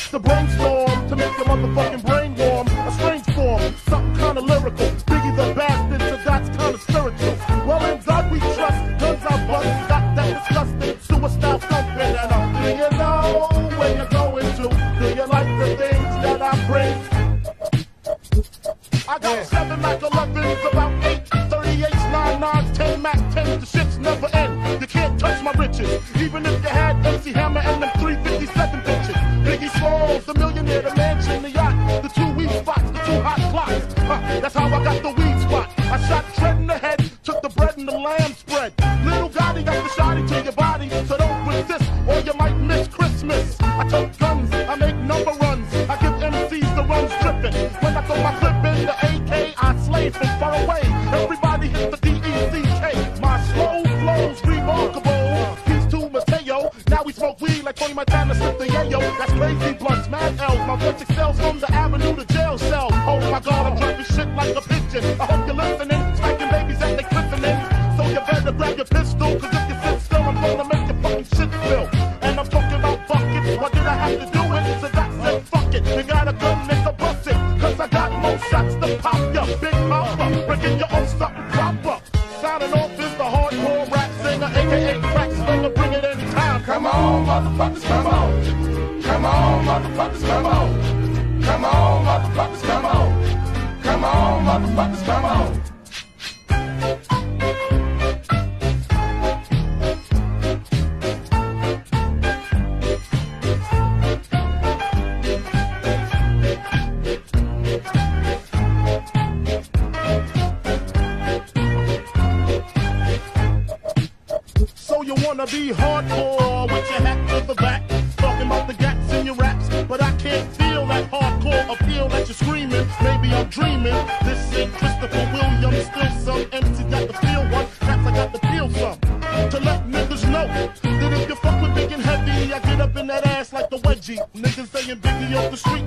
used to brainstorm to make your motherfucking brain warm. A strange form, something kinda lyrical. Biggie the bastard, so that's kinda spiritual. Well, in God we trust, guns I bust, got that disgusting suicide thumping. And do you know where you're going to? Do you like the things that I bring? I got 7 Mac 11s, about 8 38s, 9 9s, 10 Mac 10s. The shits never end. You can't touch my riches, even if you had MC Hammer and them 357 bitches. Biggie Smalls, the millionaire, the mansion, the yacht, the 2 weed spots, the 2 hot clocks. That's how I got the weed spot. I shot Tread in the head, took the bread and the lamb spread. Little Gotti got the shotty to your body, so don't resist or you might miss Christmas. I tote guns, I make number runs, I give MCs the runs dripping. When I throw my clip in the AK, I slay from far away. Everybody hits the DECK. My slow flow's remarkable. Peace to Mateo. Now we smoke weed like Tony Montana slipped the yayo. That's crazy blunts, mad L's. My voice excels from the avenue to jail cells. Oh my God, I'm dropping shit like a pigeon. I hope you're listening, smacking babies as they clipping. So you better grab your pistol, cause if you sit still, I'm gonna make your fucking shit spill. And I'm talking about buckets. Why did I have to do it? So I said fuck it. You got a gun, nigga, bust it. Cause I got more shots to pop ya. Big mouth, breaking your own something proper. Sounding off is the hardcore rap singer, aka crack slinger, bring it anytime. Come on, motherfuckers, come on. Come on, motherfuckers, come on. Come on, motherfuckers, come on. Come on, motherfuckers, come on. You wanna be hardcore with your hat to the back, talking about the gats in your raps, but I can't feel that hardcore appeal that you're screaming. Maybe I'm dreaming. This ain't Christopher Williams, still some MCs got the feel one, cats I got the feel some. To let niggas know that if you fuck with big and heavy, I get up in that ass like the wedgie. Niggas saying Biggie off the street.